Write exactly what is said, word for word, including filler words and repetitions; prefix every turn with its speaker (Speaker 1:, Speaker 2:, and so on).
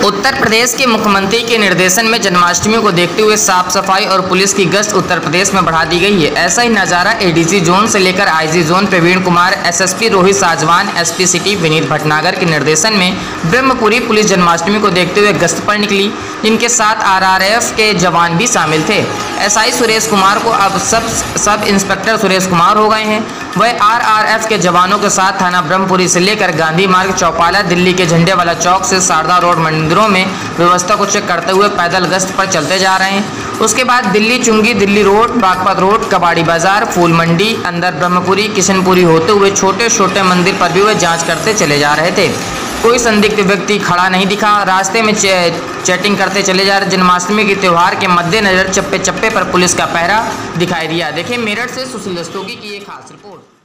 Speaker 1: उत्तर प्रदेश के मुख्यमंत्री के निर्देशन में जन्माष्टमी को देखते हुए साफ सफाई और पुलिस की गश्त उत्तर प्रदेश में बढ़ा दी गई है। ऐसा ही नज़ारा एडीसी जोन से लेकर IG zone Praveen Kumar, SSP Rohit Sajwan, SP city Vineet Bhatnagar के निर्देशन में ब्रह्मपुरी पुलिस जन्माष्टमी को देखते हुए गश्त पर निकली, जिनके साथ आरआरएफ के जवान भी शामिल थे। एसआई सुरेश कुमार को अब सब सब इंस्पेक्टर सुरेश कुमार हो गए हैं। वह आरआरएफ के जवानों के साथ थाना ब्रह्मपुरी से लेकर गांधी मार्ग, चौपाला, दिल्ली के झंडे वाला चौक से शारदा रोड मंदिरों में व्यवस्था को चेक करते हुए पैदल गश्त पर चलते जा रहे हैं। उसके बाद दिल्ली चुंगी, दिल्ली रोड, बागपत रोड, कबाड़ी बाजार, फूल मंडी, अंदर ब्रह्मपुरी, किशनपुरी होते हुए छोटे छोटे मंदिर पर भी वह जांच करते चले जा रहे थे। कोई संदिग्ध व्यक्ति खड़ा नहीं दिखा। रास्ते में चे, चैटिंग करते चले जा रहे। जन्माष्टमी के त्यौहार के मद्देनजर चप्पे चप्पे पर पुलिस का पहरा दिखाई दिया। देखिए मेरठ से सुशील रस्तोगी की एक खास रिपोर्ट।